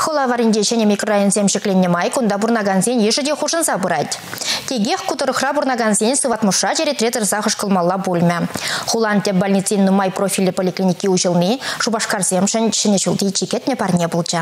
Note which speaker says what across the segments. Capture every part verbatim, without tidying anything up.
Speaker 1: Хула варинде шене микрорайон земшекленне май, кунда бурнаганзен ешеде хушынса бурать. Тегех кутырыхра бурнаганзен сыватмуша жеретретер захыш кылмалла бульме. Хулан те больницин нумай профили поликлиники ужылны, шубашкар земшен шене чулды чекетне парне булча.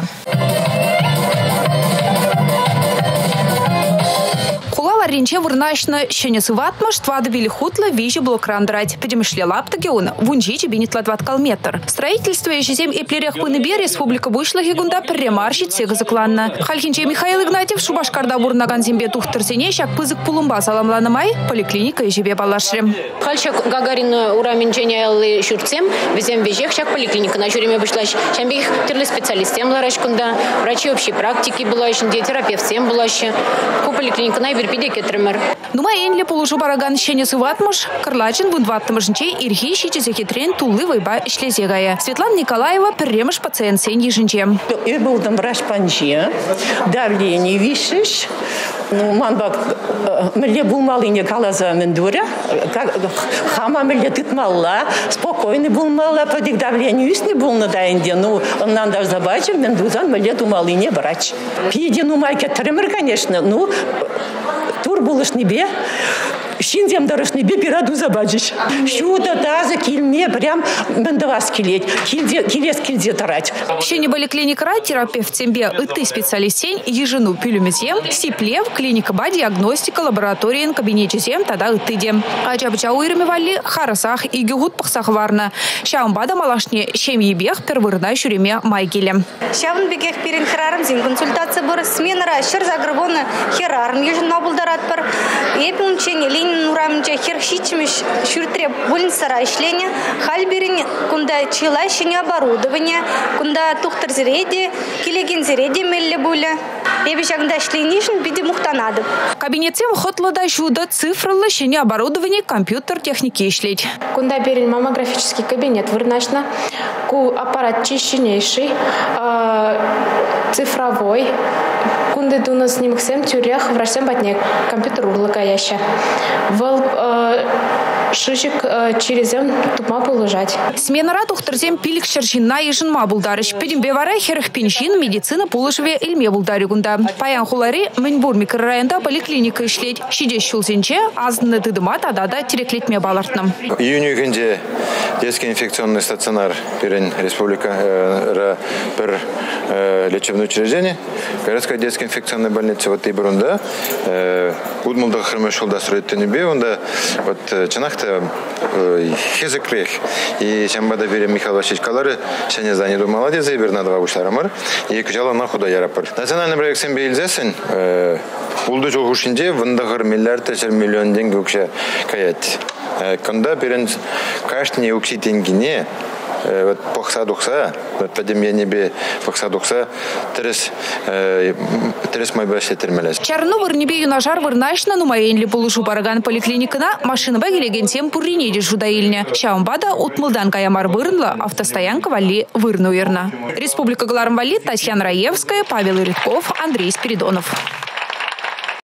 Speaker 2: Ринче вырнашна шенесы ватмаш твады вили хутла вижи блокран драть. Подемышле лапта он вунжи чебинит ладват калметр. Строительство ежезем и плерях пыныбе республика вышла гигунда перемарщит сега закланна. Хальхинче Михаил Игнатьев шубашкарда бурнаган зембе тухтырсене шак пызык пулумба саламлана май поликлиника ежебе балашрем.
Speaker 3: Хальшак Гагарин ураменчене эллы шурцем везем вежех шак поликлиника на жюриме вышлась. Шамбих терлы специалистем ларашкунда, врачи общей практики была еще, терапевтем была еще. Ку поликлиника на Иверпиде кетремер.
Speaker 2: Нума энли полужу бараган шенесы ватмаш, Карлачин вундваттамажнче ирхи щичезе хитрен туллы вайба ишлезегая. Светлана Николаева перремаш пациент сен ежинче.
Speaker 4: Я был там врач панче, давление вишешь. Ну, манбак, мне был малый калаза мендура, хама мне тут мала, спокойный был мала, подик давление виш не был на дайнде. Ну, он нам даже забачил, мендузан мне думал и не врач. Пиди, ну, майка тремер, конечно, ну, тур булыш небе, шинзем дарыш небе пираду забачишь. Шуда таза кильме прям мендавас килеть, килес кильзе тарать.
Speaker 2: Щене были клиника рай, терапевт сембе, и ты специалист сень, ежину пилюмезем, сиплев, клиника ба, диагностика, лаборатория, кабинете зем, тогда и ты дем. А чабча уйрмевали, харасах и гюгут пахсах варна. Шаумбада малашне, щемьи бег, первырна шуреме майгиле.
Speaker 5: Шавн бегех перен херарм зин консультация бор смена рашер загребона херарм ежин набулдарат пар. Епилм чене ленин урамча херхичмиш шуртре больница райшления, хальберин кунда челащине оборудование, кунда тухтер зреди, килеген зреди мелле буля. Ебешагда шленишн биде мухтанады.
Speaker 2: Кабинетем хотлада жуда цифрлы щене оборудование компьютер техники ишлеть.
Speaker 6: Кунда перен маммографический кабинет вырнашна, ку аппарат чищенейший, э, цифровой. Кунды дуна снимоксем тюрях врачем батне компьютер урлыкаяща. Вол э, шишик э, черезем тупма положать.
Speaker 2: Смена рад ухтырзем пилик шершина ежинма булдарыш. Педимбе вара херх пеншин медицина пулышеве ильме булдари гунда. Паян хулари Меньбур микрорайонда поликлиника ишлеть. Шиде щулзенче азны тыдыма тадада тереклетме балартным.
Speaker 7: Июню генде детский инфекционный стационар перен республика э, пер э, лечебное учреждение. Городская детская инфекционная больница вот Ибрунда. Удмулда хромешулда строит тенебе, онда вот чанахта хезекрех и чамбада вере Михаил Васильевич Калары шене занеду молодец и бернадова ушларамар и кучала на худа ярапар. Национальный проект семье Ильзесен улду жогушинде вындагар миллиард тысяч миллион деньги укша каят. Когда перен каждый укси деньгине вот похса духса, вот подем я небе похса духса, трес трес мой баши термелес.
Speaker 2: Чарну вырнебе юнажар вырнашна нумаенли полушу бараган поликлиникана машина багилеген тем пуррине жудаильня. Шаумбада утмылдан каямар вырнла автостоянка вали вырнуерна. Республика Галармвали, Татьяна Раевская, Павел Ирытков, Андрей Спиридонов.